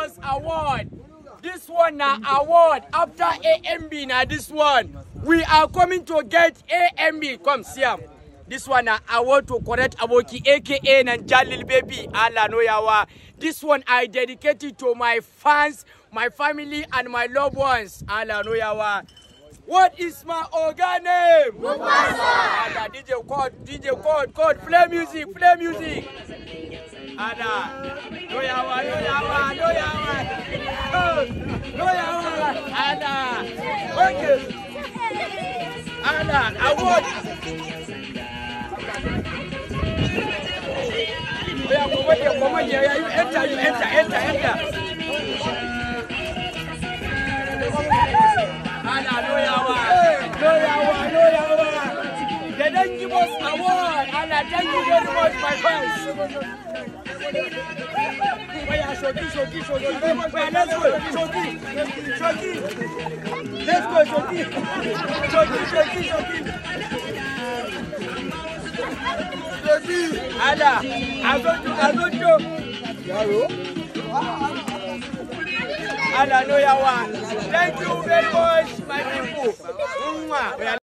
Gibos Award. This one na award after AMB na this one. We are coming to get AMB. Come see him. This one na award to correct Aboki aka Naijalilbaby. Allah no yawa. This one I dedicated to my fans, my family and my loved ones. Allah no yawa. What is my organ name? Allah, DJ code, play music. Allah, no yawa. Allah, okay. Allah, award. Come on, yeah, you enter. Allah, no yawa. They don't give us award. Allah, thank you very much, my friends. Shoki. Let's go, Shoki. Let's go, Shoki. Allah, I got you. Allah, no yawa. Thank you very much, my people.